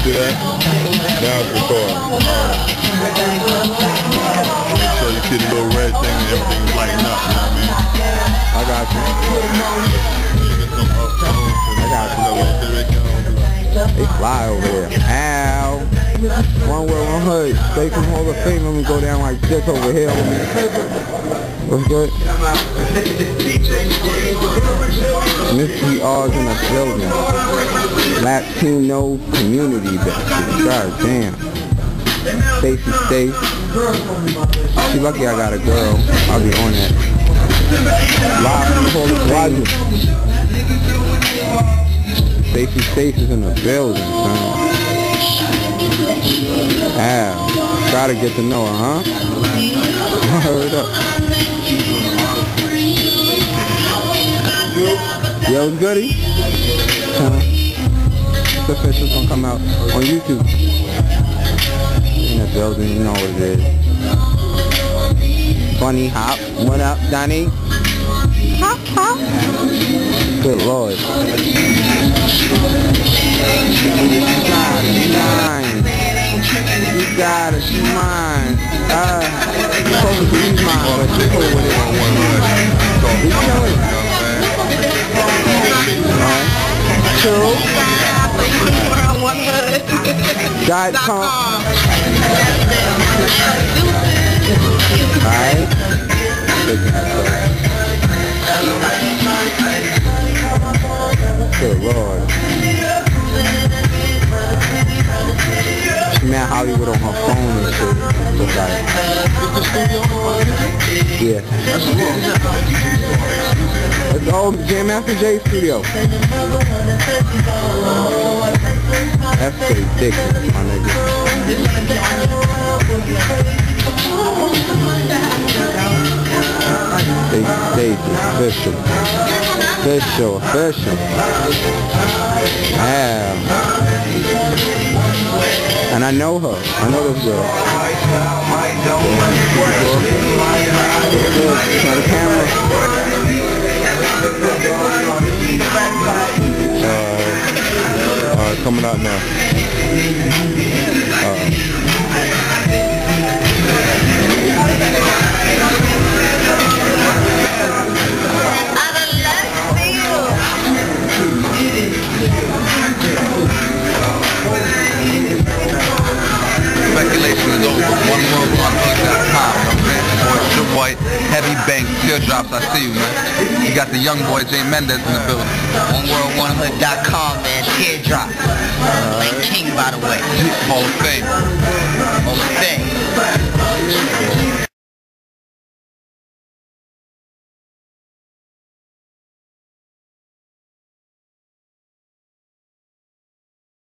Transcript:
See that? Now it's recording. So you see the little red thing and everything's lighting up, you know what I mean? I got you. I got you. They fly over there. Ow. One World, One Hood. Stay from Hall of Fame. Let me go down like this over here. What's good? Miss R's in the building. Latino community. God damn. Stacy Stace. She lucky I got a girl. I'll be on that. Live from the Hall of Fame. Stacy Stace is in the building, son. Ah, gotta get to know her, huh? Hurry up. Yo, goody. The official's gonna come out on YouTube. In the building, you know what it is. Funny Hop. What up, Donnie? Hop, hop. Good Lord. You got it, you mine. Supposed to be mine, but you put with it on one hood. We killing it. True. One hood. .com. Alright. Good Lord. Man, Hollywood on her phone and shit. Look like yeah. Let's go, Jam Master J Studio. That's ridiculous, my nigga. Stage official. Official. Yeah. And I know her. I know this girl. Try the camera. Coming out now. Speculation is over. OneWorldOneHood.com. It's your boy, Heavy Banks, Teardrops. I see you, man. You got the young boy, Jay Mendez, in the building. OneWorldOneHood.com, man. Teardrops. King, by the way. Hall of Fame. Hall of Fame.